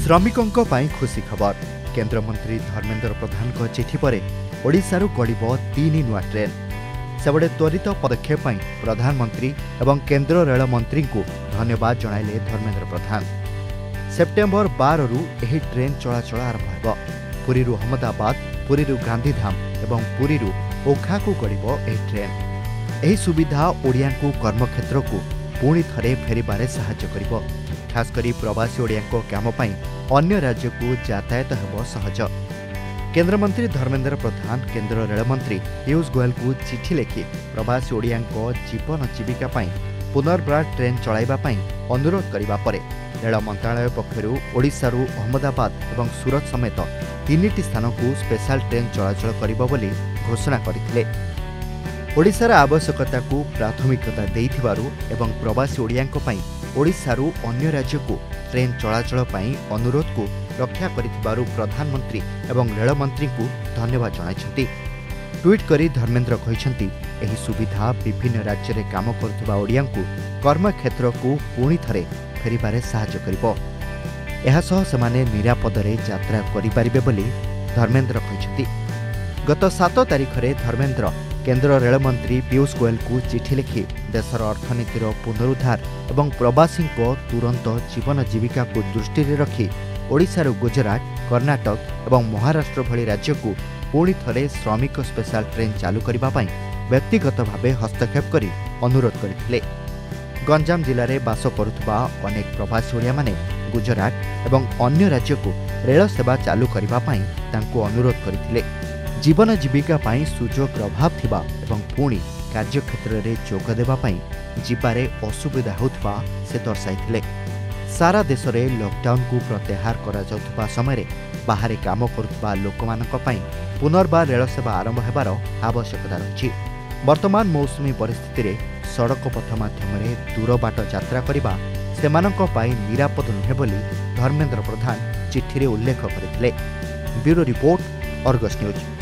श्रमिकों पाई खुशी खबर। केंद्र मंत्री धर्मेंद्र प्रधान को चिठी पर ओडिशारू गड़िब 3 नुआ ट्रेन। सेबड़े त्वरित पदक्षेप पर प्रधानमंत्री एवं केंद्र रेल मंत्री को धन्यवाद जणाइले धर्मेंद्र प्रधान। सेप्टेम्बर 12 रु एही ट्रेन चलाचल आरंभ हो। पुरी अहमदाबाद, पुरी गांधीधाम एवं पुरी ओखा को गड़िब एही ट्रेन। एही सुविधा ओडिया को कर्मक्षेत्र को पुणी थरे फेरिबारे सहायता करिबो। खास करी प्रवासी ओडिया काम पाई अन्य राज्य को यातायात हेबो सहज। केंद्र मंत्री धर्मेंद्र प्रधान केंद्र रेल मंत्री पीयूष गोयल को चिठी लिखि प्रवासी ओडिया जीवन जीविका पाई पुनर्बार ट्रेन चलाइबा पाई अनुरोध करिबा परे रेल मंत्रालय पक्षरु ओडिशारू अहमदाबाद एवं सूरत समेत 3टी स्थान को स्पेशल ट्रेन चलाचल करिबो बोली घोषणा करथिले। ओडिशार आवश्यकता को प्राथमिकता देइथिबारु एवं प्रवासी ओडिया ओडिशारू अन्य राज्य को ट्रेन चलाचल पाई अनुरोध को रक्षा करिथिबारु प्रधानमंत्री एवं रेल मंत्री को धन्यवाद जणाइछन्ति। ट्वीट करी धर्मेंद्र कहिछन्ति एही सुविधा विभिन्न राज्य रे काम करथिबा ओडिया को कर्मक्षेत्र को पुणी थरे फेरिबारे सहायता करिबो। एहा सह समाने निरापद रे यात्रा करि पारिबे बोली धर्मेंद्र कहिछन्ति। गत 7 तारिख रे धर्मेंद्र केंद्र रेल मंत्री पीयूष गोयल को चिठी लिखि देशर अर्थनीतिर पुनरुद्धार एवं प्रवासी तुरंत जीवन जीविका को दृष्टि रखी ओडिशार गुजरात, कर्नाटक एवं महाराष्ट्र भली राज्य को पुणी थरे श्रमिक स्पेशल ट्रेन चालू करबा पई व्यक्तिगत भावे हस्तक्षेप करी अनुरोध करथिले। गंजाम जिले में बास करुवा अनेक प्रवासी ओडिया माने गुजरात एवं अन्य राज्य को रेल सेवा चालू करबा पई तांको अनुरोध करथिले। जीवन जीविका पाई सुजोग अभाव थिबा एवं पुणी कार्यक्षेत्र रे जोग देबा पाई जिबारे असुविधा होतबा से दर्शाइथिले। सारा देश रे लॉकडाउन को प्रत्याहार करा जाउथबा समय बाहर काम करुवा लोकमानक पाई पुनर्बार रेल सेवा आरंभ हेबार आवश्यकता रही। वर्तमान मौसुमी परिस्थिति रे सड़क पथ माध्यम दूर बाट यात्रा करबा सेमानक पाई निरापद नुहे बोली धर्मेंद्र प्रधान चिठी रे उल्लेख करथिले। Bureau report, Argus news.